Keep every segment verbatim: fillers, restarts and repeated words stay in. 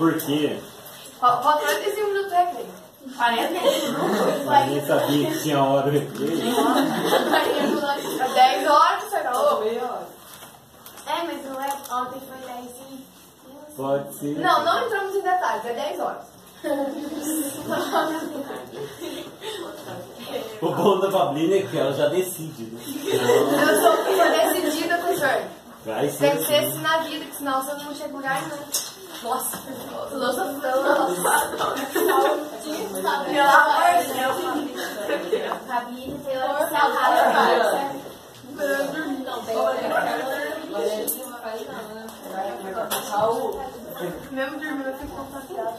por quê? Falta quarenta e cinco minutos do recreio. quarenta minutos? Eu nem sabia que tinha hora do recreio. dez horas, você acabou? É, mas não é, ontem foi dez e... Pode ser. Não, não entramos em detalhes, é dez horas. O bom da Pablina é que ela já decide, né? Eu sou uma decidida, professor. Vai ser. Tem que ser assim na vida, que senão você não chega em lugar nenhum. Nossa, filosofia. Pelo amor de Deus. Cabine, tem hora que você arrasa. Não, tem hora que mesmo dormindo, eu fico contagiada.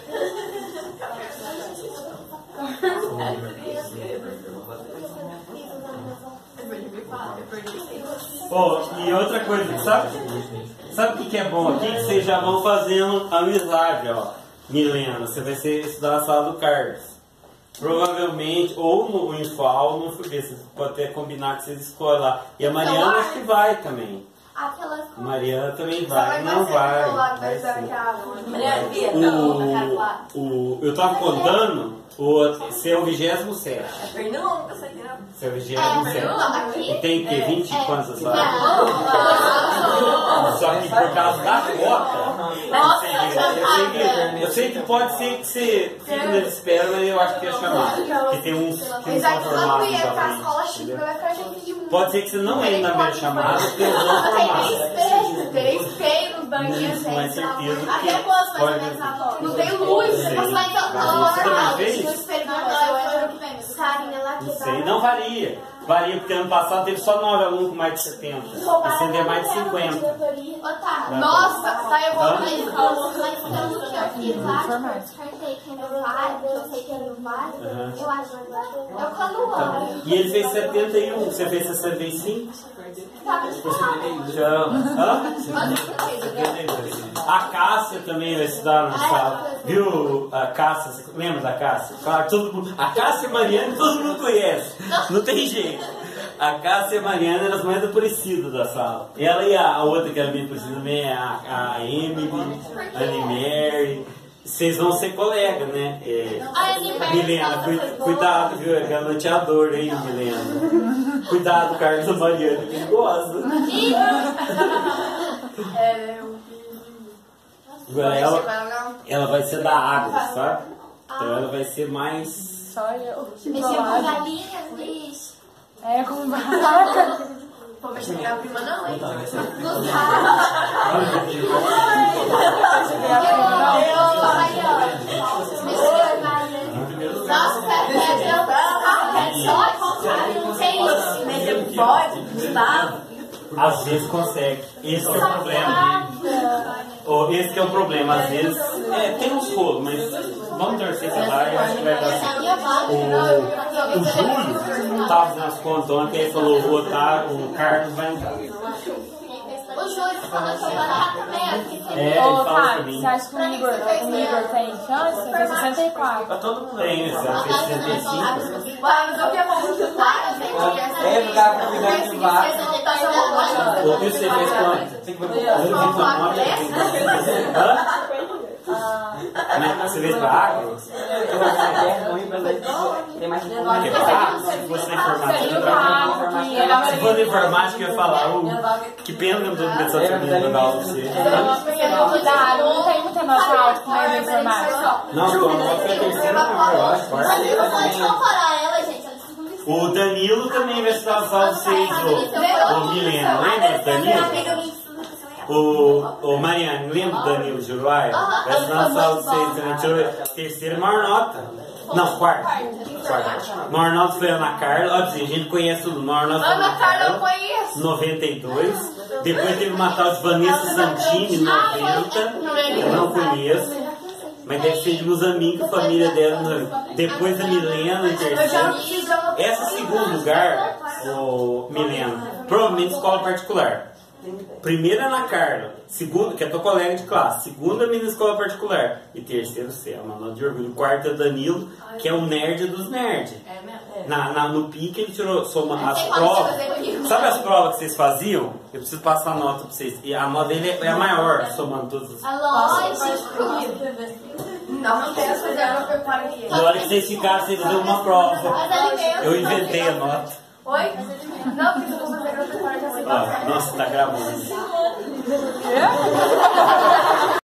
Oh, e outra coisa, sabe? Sabe o que, que é bom aqui? Que vocês já vão fazendo amizade, ó. Milena, você vai ser estudar na sala do Carlos. Provavelmente, ou no Infal, ou no F U B. Você pode até combinar que vocês escolhem lá. E a Mariana acho que vai também. Aquelas... A Mariana também vai. Não vai. Vai sim. O, o, eu tava contando, o, você é o vigésimo sétimo. Pernambuco, essa aqui não. Você é o vigésimo sétimo. E tem o quê? vinte e quantas horas? Só que por causa da cota. Nossa, eu, sei que, eu sei que pode ser que você fique na espera, mas eu acho que ia chamar. Porque tem uns que não são formados também. Pode ser que você não entre na minha chamada, porque eu vou formar. Tem espelho nos banquinhos. Isso, mas certeza que Até posso pode fazer essa volta. Não tem luz. Mas vai então, Você também fez? no espelho não, eu entro que vem. Sarinha lá que Não sei, não varia. Varia porque ano passado teve só nove alunos com mais de setenta. Esse ano é mais de cinquenta. Otávio. Nossa, sai eu vou Mas tanto que eu fiz lá, tipo, eu descartei quem não vai, eu sei que ele não vai, eu acho que vai. Eu quando amo. E ele fez setenta e um, você fez sessenta e cinco? Tá Então, hã? A Cássia também vai estudar na sala. Viu a Cássia? Você lembra da Cássia? Claro, todo mundo. A Cássia e a Mariana todo mundo conhece. Não tem jeito. A Cássia e a Mariana eram as mais aparecidas da sala. Ela e a, a outra que era bem parecida também é a, a Emily, a Anne-Mary. Vocês vão ser colegas, né? É, Milena, cu, cuidado, viu? É galanteador, hein, Milena? Cuidado, Carlos e Mariana, que ele gosta. É, Agora ela, ela vai ser da água, sabe? Então ela vai ser mais. Só eu. Mexer com galinhas, bicho. É, com vaca. Pô, mas não é a prima não, hein? Nossa, Às vezes consegue. Esse é o problema. Oh, esse que é o problema. Às vezes é, tem uns rolos, mas vamos torcer que vai, eu acho que vai dar certo. O, o Júlio estava fazendo as contas ontem e falou: o Otávio, o Carlos vai entrar. O Júlio falou que eu vou lá também. É, ele Ô, fala Otávio, pra mim. você acha que o Igor, o Igor tem chance? Tem sessenta e quatro. Pra todo mundo tem, já fez sessenta e cinco. Mas o que é bom lá, gente? É, lugar pra cuidar de vaca. O que você fez quanto? Tem que Hã? Você fez pra água? Tem mais Quer falar? Se fosse na informática, eu Se fosse na informática, eu ia falar, oh, que pena que eu não tô começando a terminar da aula pra você. Cuidado, não tem muita nota alta com a informática. Não, tô, não foi a terceira, não, eu acho. Mas não pode comparar ela, gente. O Danilo também vai estudar na sala de seis, o Milena, lembra do Danilo? O, o Mariane, lembra do Danilo de Uruguai? Vai estudar na sala de seis, também tirou terceira maior nota. Não, quarta. Quarta. Maior nota foi a Ana Carla, ó, a gente conhece tudo. Maior nota foi a Ana Carla eu conheço. noventa e dois. Depois teve uma tal de Vanessa Santini, noventa. Eu não conheço. Mas deve ser de Mozambique, a família dela. Depois a Milena em terceiro. Essa segundo lugar, o Milena, provavelmente escola particular. Primeira Ana Carla, segunda, que é tua colega de classe, segunda menina escola particular e terceiro você, é uma nota de orgulho. Quarto é Danilo, que é o nerd dos nerds. Na, na, no pique ele tirou soma as provas. Sabe as provas que vocês faziam? Eu preciso passar a nota pra vocês. E a nota dele é a maior, somando todas as... É lógico. Não, não quero fazer a preparo aqui. Na hora que vocês ficaram, vocês faziam uma prova. Eu inventei a nota. Oi? Não, porque eu vou fazer outra preparo que eu sei. Ó, nossa, tá gravando.